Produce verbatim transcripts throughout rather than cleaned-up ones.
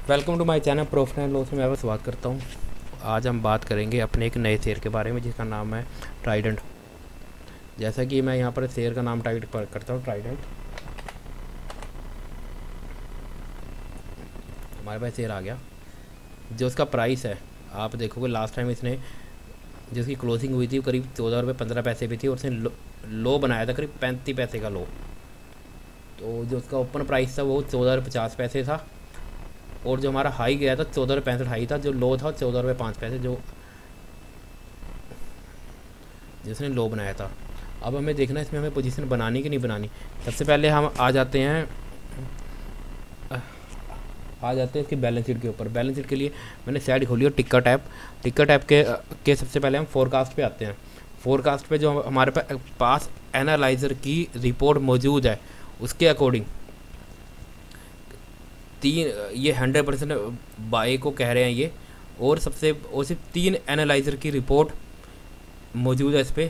Welcome to my channel profit and loss में मैं स्वागत करता हूँ। आज हम बात करेंगे अपने एक नए शेयर के बारे में जिसका नाम है ट्राइडेंट। जैसा कि मैं यहाँ पर शेयर का नाम टाइप करता हूँ ट्राइडेंट, हमारे पास शेयर आ गया। जो उसका प्राइस है आप देखोगे, लास्ट टाइम इसने जो उसकी क्लोजिंग हुई थी वो करीब चौदह रुपये पंद्रह पैसे भी थी और उसने लो, लो बनाया था करीब पैंतीस पैसे का लो। तो जो उसका ओपन प्राइस था वो चौदह रुपये पचास पैसे था और जो हमारा हाई गया था चौदह रुपये पैंसठ हाई था। जो लो था चौदह रुपये पाँच पैसे जो जिसने लो बनाया था। अब हमें देखना है इसमें हमें पोजीशन बनानी कि नहीं बनानी। सबसे पहले हम आ जाते हैं आ जाते हैं इसके बैलेंस शीट के ऊपर। बैलेंस शीट के लिए मैंने साइड खोली और टिक्कर टैप टिक्कर टैप के के सबसे पहले हम फोरकास्ट पे आते हैं। फोरकास्ट पे जो हमारे पास एनालाइज़र की रिपोर्ट मौजूद है उसके अकॉर्डिंग तीन ये हंड्रेड परसेंट बाय को कह रहे हैं ये, और सबसे और सिर्फ तीन एनालाइज़र की रिपोर्ट मौजूद है इस पर।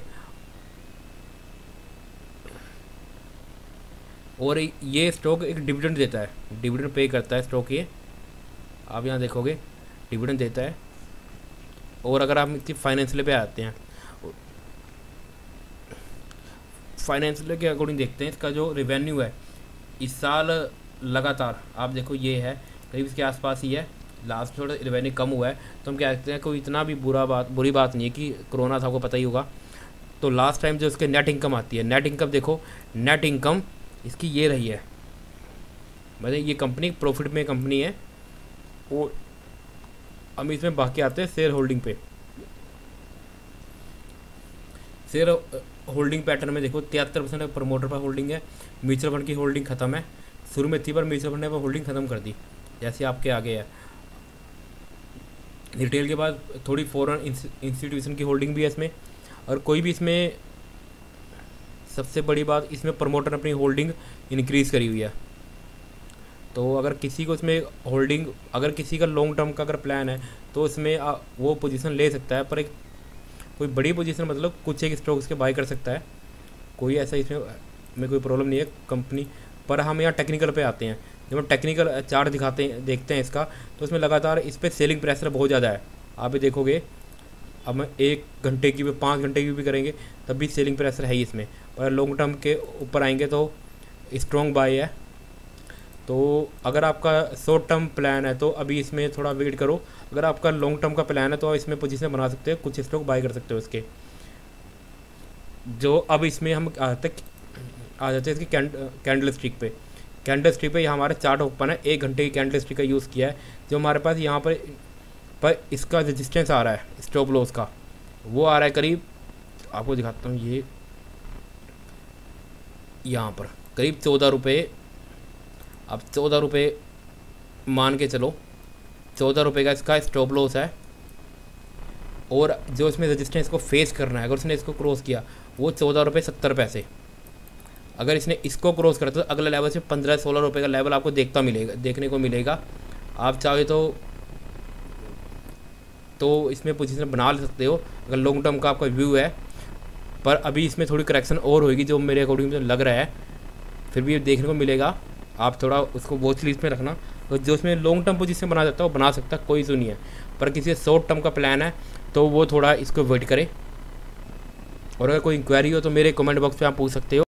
और ये स्टॉक एक डिविडेंड देता है, डिविडेंड पे करता है स्टॉक। ये आप यहाँ देखोगे डिविडेंड देता है। और अगर आप इसकी फाइनेंशियल पे आते हैं, फाइनेंशियल के अकॉर्डिंग देखते हैं इसका जो रेवेन्यू है इस साल लगातार आप देखो ये है करीब इसके आसपास ही है। लास्ट थोड़ा रेवेन्यू कम हुआ है तो हम क्या कहते हैं, कोई इतना भी बुरा बात बुरी बात नहीं है कि कोरोना था, आपको पता ही होगा। तो लास्ट टाइम जो इसके नेट इनकम आती है, नेट इनकम देखो, नेट इनकम इसकी ये रही है। मतलब ये कंपनी प्रॉफिट में कंपनी है। और हम इसमें बाकी आते हैं शेयर होल्डिंग पे। शेयर होल्डिंग पैटर्न में देखो तिहत्तर परसेंट प्रमोटर पर होल्डिंग है, म्यूचुअल फंड की होल्डिंग खत्म है। शुरू में थी पर म्यूचुअल फंड ने वो होल्डिंग खत्म कर दी जैसे आपके आगे है। रिटेल के बाद थोड़ी फॉरेन इंस्टीट्यूशन की होल्डिंग भी है इसमें। और कोई भी इसमें सबसे बड़ी बात, इसमें प्रमोटर ने अपनी होल्डिंग इंक्रीज़ करी हुई है। तो अगर किसी को इसमें होल्डिंग, अगर किसी का लॉन्ग टर्म का अगर प्लान है तो इसमें वो पोजीशन ले सकता है। पर एक कोई बड़ी पोजीशन मतलब कुछ एक स्टॉक्स के बाय कर सकता है, कोई ऐसा इसमें में कोई प्रॉब्लम नहीं है कंपनी। पर हम यहाँ टेक्निकल पे आते हैं। जब हम टेक्निकल चार्ट दिखाते हैं देखते हैं इसका, तो इसमें लगातार इस पर सेलिंग प्रेशर बहुत ज़्यादा है। आप भी देखोगे अब हम एक घंटे की भी पाँच घंटे की भी करेंगे तब भी सेलिंग प्रेशर है ही इसमें। पर लॉन्ग टर्म के ऊपर आएंगे तो स्ट्रॉन्ग बाय है। तो अगर आपका शॉर्ट टर्म प्लान है तो अभी इसमें थोड़ा वेट करो। अगर आपका लॉन्ग टर्म का प्लान है तो आप इसमें पोजीशन बना सकते हो, कुछ स्टॉक बाय कर सकते हो इसके। जो अब इसमें हम तक आ जाते हैं इसकी कैंडल स्टिक पे। कैंडल स्टिक पे हमारा चार्ट ओपन है, एक घंटे की कैंडल स्टिक का यूज़ किया है। जो हमारे पास यहाँ पर पर इसका रेजिस्टेंस आ रहा है स्टॉप लॉस का, वो आ रहा है करीब, आपको दिखाता हूँ ये यहाँ पर करीब चौदह रुपये। अब चौदह रुपये मान के चलो, चौदह रुपये का इसका स्टॉप लॉस है। और जो इसमें रेजिस्टेंस को फेस करना है, अगर उसने इसको क्रॉस किया वो चौदह रुपये सत्तर पैसे। अगर इसने इसको क्रॉस करता तो अगला लेवल से पंद्रह सोलह रुपये का लेवल आपको देखता मिलेगा देखने को मिलेगा। आप चाहे तो तो इसमें पोजीशन बना ले सकते हो अगर लॉन्ग टर्म का आपका व्यू है। पर अभी इसमें थोड़ी करेक्शन और होगी जो मेरे अकॉर्डिंग मुझे लग रहा है, फिर भी देखने को मिलेगा। आप थोड़ा उसको वॉच लिस्ट में रखना। तो जो उसमें लॉन्ग टर्म पोजीशन बना सकता है वो बना सकता है, कोई इशू नहीं है। पर किसी शॉर्ट टर्म का प्लान है तो वो थोड़ा इसको वेट करे। और अगर कोई इंक्वायरी हो तो मेरे कमेंट बॉक्स पे आप पूछ सकते हो।